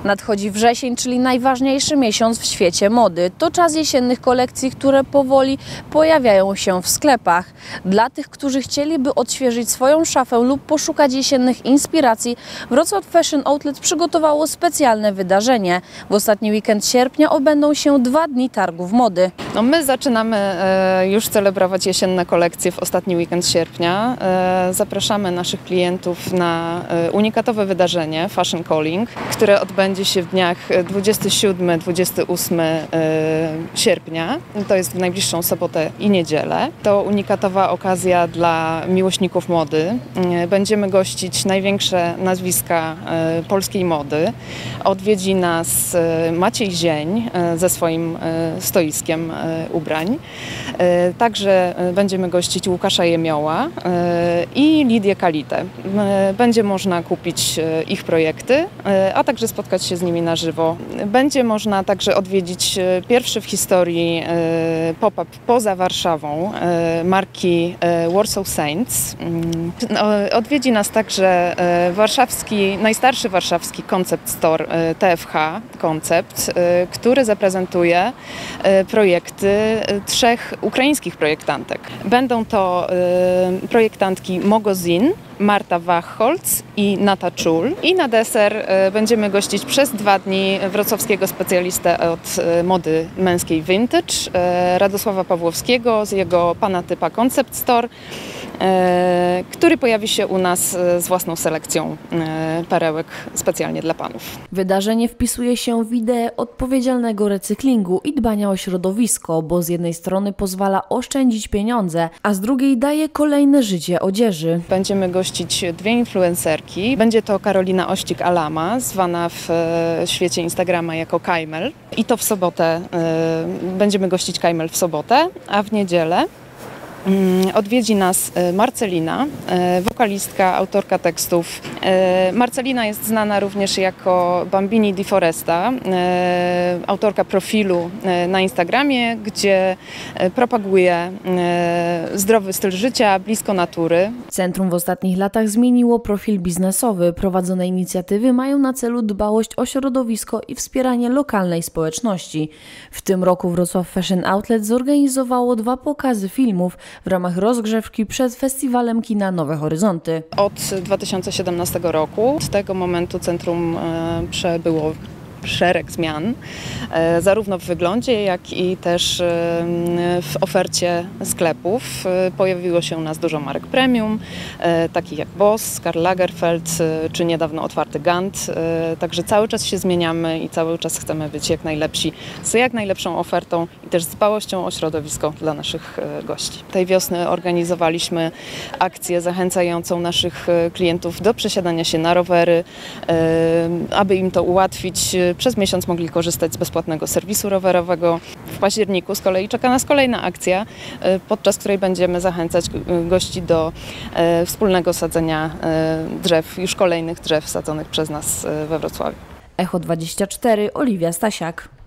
Nadchodzi wrzesień, czyli najważniejszy miesiąc w świecie mody. To czas jesiennych kolekcji, które powoli pojawiają się w sklepach. Dla tych, którzy chcieliby odświeżyć swoją szafę lub poszukać jesiennych inspiracji, Wrocław Fashion Outlet przygotowało specjalne wydarzenie. W ostatni weekend sierpnia odbędą się 2 dni targów mody. My zaczynamy już celebrować jesienne kolekcje w ostatni weekend sierpnia. Zapraszamy naszych klientów na unikatowe wydarzenie Fashion Calling, które odbędzie się w dniach 27-28 sierpnia. To jest w najbliższą sobotę i niedzielę. To unikatowa okazja dla miłośników mody. Będziemy gościć największe nazwiska polskiej mody. Odwiedzi nas Maciej Zień ze swoim stoiskiem ubrań. Także będziemy gościć Łukasza Jemioła i Lidię Kalitę. Będzie można kupić ich projekty, a także spotkać się z nimi na żywo. Będzie można także odwiedzić pierwszy w historii pop-up poza Warszawą marki Warsaw Saints. Odwiedzi nas także najstarszy warszawski concept store TFH Concept, który zaprezentuje projekty 3 ukraińskich projektantek. Będą to projektantki Mogozin, Marta Wachholz i Nata Czul. I na deser będziemy gościć przez 2 dni wrocławskiego specjalistę od mody męskiej vintage, Radosława Pawłowskiego z jego Panatypa Concept Store, który pojawi się u nas z własną selekcją perełek specjalnie dla panów. Wydarzenie wpisuje się w ideę odpowiedzialnego recyklingu i dbania o środowisko, bo z jednej strony pozwala oszczędzić pieniądze, a z drugiej daje kolejne życie odzieży. Będziemy gościć 2 influencerki. Będzie to Karolina Ościk-Alama, zwana w świecie Instagrama jako Kajmel. I to w sobotę, będziemy gościć Kajmel w sobotę, a w niedzielę odwiedzi nas Marcelina, wokalistka, autorka tekstów. Marcelina jest znana również jako Bambini di Foresta, autorka profilu na Instagramie, gdzie propaguje zdrowy styl życia, blisko natury. Centrum w ostatnich latach zmieniło profil biznesowy. Prowadzone inicjatywy mają na celu dbałość o środowisko i wspieranie lokalnej społeczności. W tym roku Wrocław Fashion Outlet zorganizowało 2 pokazy filmów w ramach rozgrzewki przed Festiwalem Kina Nowe Horyzonty. Od 2017 roku. Od tego momentu centrum przebyło szereg zmian, zarówno w wyglądzie, jak i też w ofercie sklepów. Pojawiło się u nas dużo marek premium, takich jak Boss, Karl Lagerfeld, czy niedawno otwarty Gant. Także cały czas się zmieniamy i cały czas chcemy być jak najlepsi, z jak najlepszą ofertą i też z dbałością o środowisko dla naszych gości. Tej wiosny organizowaliśmy akcję zachęcającą naszych klientów do przesiadania się na rowery, aby im to ułatwić. Przez miesiąc mogli korzystać z bezpłatnego serwisu rowerowego. W październiku z kolei czeka nas kolejna akcja, podczas której będziemy zachęcać gości do wspólnego sadzenia drzew, już kolejnych drzew sadzonych przez nas we Wrocławiu. Echo 24, Oliwia Stasiak.